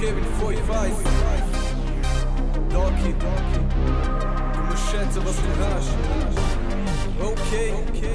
Kevin 5-1 Darky, du musst schätzen, was du hast. Okay.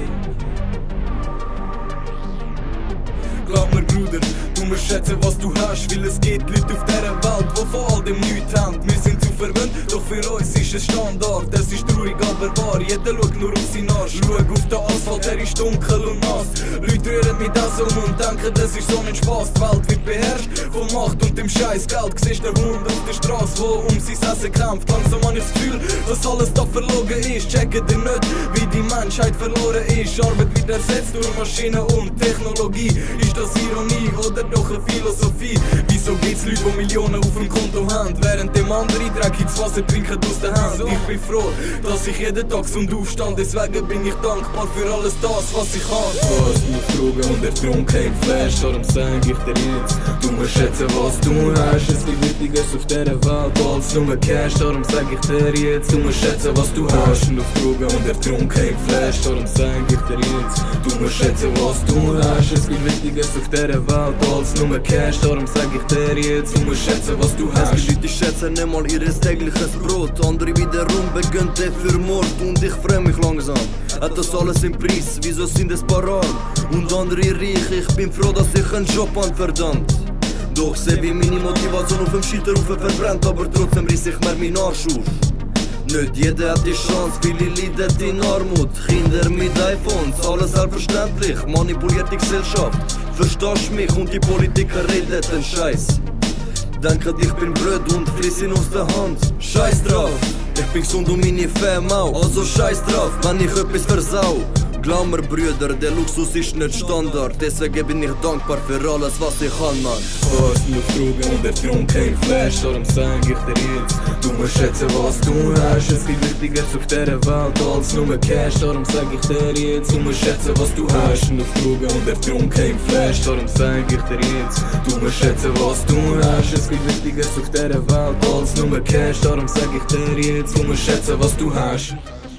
Glaub mir, Bruder, du musst schätzen, was du hast, weil es gibt Leute auf dieser Welt, die von all dem nichts haben. Wir sind zu verwöhnt, doch für uns ist es Standard. Es ist traurig, aber wahr, jeder schaut nur auf seinen Arsch. Schau auf den Asphalt, der ist dunkel und nass. Leute rühren mit das und denken, das ist so ein Spaß. Die Welt wird beherrscht von Macht und dem scheiß Geld. Siehst den Hund auf der Straße, der um sein Essen kämpft. Langsam habe ich das Gefühl, dass alles da verlogen ist. Checken dir nicht, wie die Menschheit verloren ist. Arbeit wird ersetzt durch Maschinen und Technologie. Ist das Ironie oder doch eine Philosophie? Wieso gibt's Leute, die Millionen auf dem Konto haben, während dem andere dreckiges Wasser trinken aus der Hand? Ich bin froh, dass ich jeden Tag gesund aufstand, deswegen bin ich dankbar für alles das, was ich habe. Fast aufgetrogen und ertrunken im Flash, darum sag ich dir jetzt, du musst schätzen, was du hast. Es gibt Wichtiges auf dieser Welt als nur Cash, darum sag ich dir jetzt, du musst schätzen, was du hast. Aufgetrogen und ertrunken im Flash, darum sag ich dir jetzt, du musst schätzen, was du hast. Es gibt Wichtiges auf dieser Welt als nur Cash, darum sag ich dir jetzt, du musst schätzen, was du hast. Es gibt Leute, die schätzen nicht mal ihres tägliches Brot, andere wiederum begönnen für Mord und ich freu mich langsam. Hat das alles im Preis, wieso sind es paar arm und andere reich? Ich bin froh, dass ich einen Job an, verdammt. Doch seh wie meine Motivation auf dem Scheiterhaufen verbrennt, aber trotzdem riss ich mir meinen Arsch auf. Nicht jeder hat die Chance, viele leiden in Armut. Kinder mit iPhones, alles selbstverständlich. Manipulierte Gesellschaft, verstehst mich und die Politiker reden den Scheiß. Denken, ich bin blöd und friss ihn aus der Hand. Scheiß drauf, ich bin gesund und meine Fam auch. Also scheiß drauf, wenn ich etwas versau. Glaub mir, Brüder, der Luxus ist nicht Standard. Deswegen bin ich dankbar für alles, was ich kann, Mann. Fast aufgetrogen und ertrunken im Flash, darum sag ich dir jetzt, du musst schätzen, was du hast. Es gibt Wichtiges auf dieser Welt als nur Cash, darum sag ich dir jetzt, du musst schätzen, was du hast. Aufgetrogen und ertrunken im Flash, darum sag ich dir jetzt, du musst schätzen, was du hast. Es gibt Wichtiges auf dieser Welt als nur Cash, darum sag ich dir jetzt, du musst schätzen, was du hast.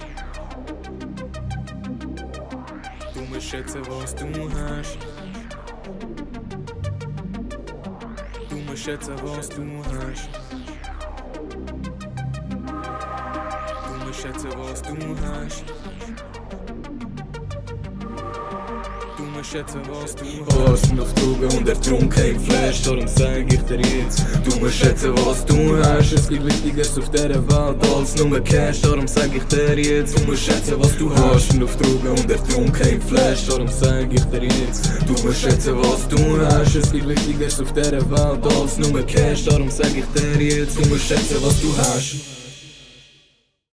Du musst schätzen, was du hast. Du musst schätzen, was du hast. Du musst schätzen, was du hast. Du musst schätzen, was du hast. Aufgetrogen und ertrunken im Flash, darum sag ich dir jetzt, du musst schätzen, was du hast. Es gibt Wichtiges auf dieser Welt als nur Cash, darum sag ich dir jetzt, du musst schätzen, was du hast. Aufgetrogen und ertrunken im Flash, darum sag ich dir jetzt, du musst schätzen, was du hast. Es gibt Wichtiges auf dieser Welt als nur Cash, darum sag ich dir jetzt, du musst schätzen, was du hast.